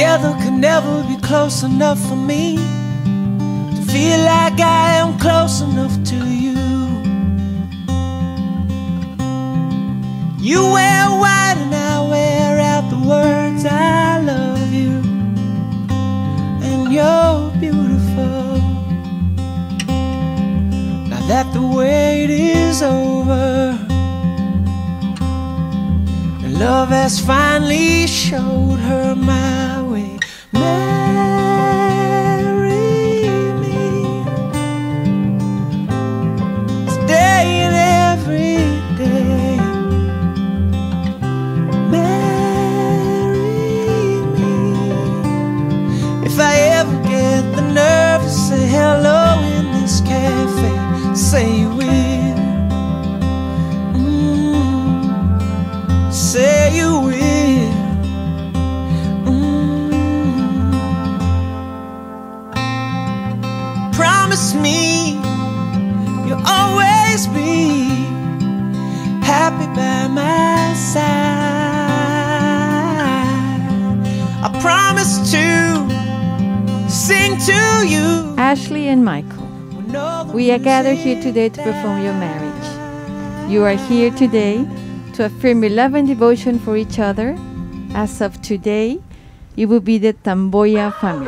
together could never be close enough for me to feel like I am close enough to you. You wear white and I wear out the words I love you, and you're beautiful. Now that the wait is over, and love has finally showed her my way. Marry me today and every day. If I ever get the nerve to say hello in this cafe, say you will. Say you will. Promise me you'll always be happy by my side. I promise to sing to you. Ashley and Michael, we are gathered here today to perform your marriage. You are here today to affirm your love and devotion for each other. As of today, you will be the Tamboya family.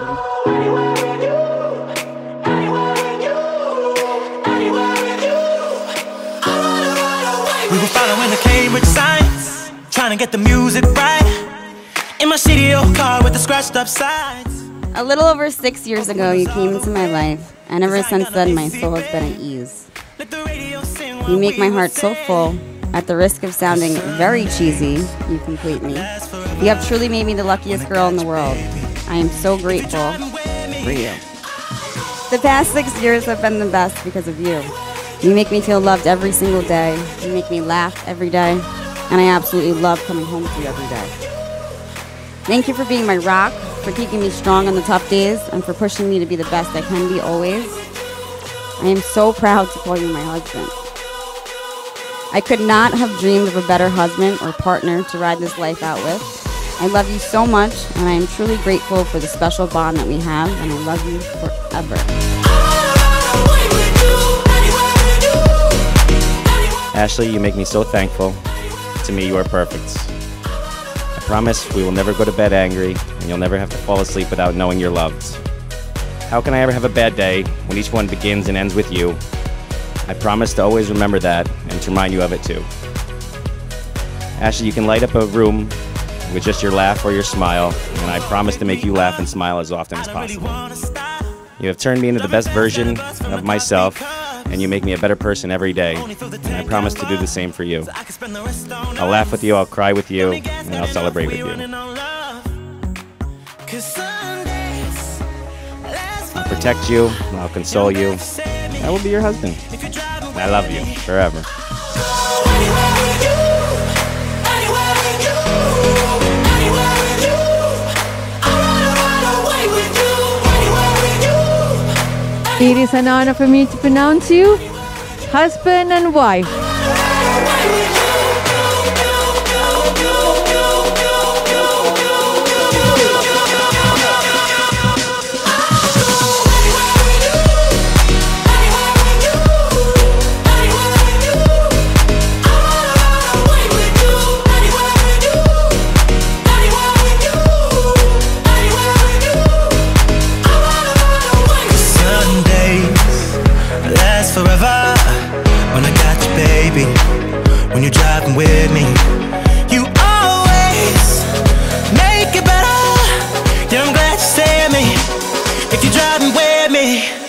We were following the Cambridge signs, trying to get the music right, in my shitty old car with the scratched up sides. A little over 6 years ago, you came into my life, and ever since then, my soul has been at ease. You make my heart so full. At the risk of sounding very cheesy, you complete me. You have truly made me the luckiest girl in the world. I am so grateful for you. The past 6 years have been the best because of you. You make me feel loved every single day. You make me laugh every day, and I absolutely love coming home to you every day. Thank you for being my rock, for keeping me strong on the tough days, and for pushing me to be the best I can be always. I am so proud to call you my husband. I could not have dreamed of a better husband or partner to ride this life out with. I love you so much, and I am truly grateful for the special bond that we have, and I love you forever. Ashley, you make me so thankful. To me, you are perfect. I promise we will never go to bed angry, and you'll never have to fall asleep without knowing you're loved. How can I ever have a bad day when each one begins and ends with you? I promise to always remember that and to remind you of it too. Ashley, you can light up a room with just your laugh or your smile, and I promise to make you laugh and smile as often as possible. You have turned me into the best version of myself, and you make me a better person every day, and I promise to do the same for you. I'll laugh with you, I'll cry with you, and I'll celebrate with you. I'll protect you, and I'll console you. I will be your husband. And I love you forever. It is an honor for me to pronounce you husband and wife. Forever, when I got you, baby, when you're driving with me, you always make it better. Yeah, I'm glad you stay with me. If you're driving with me.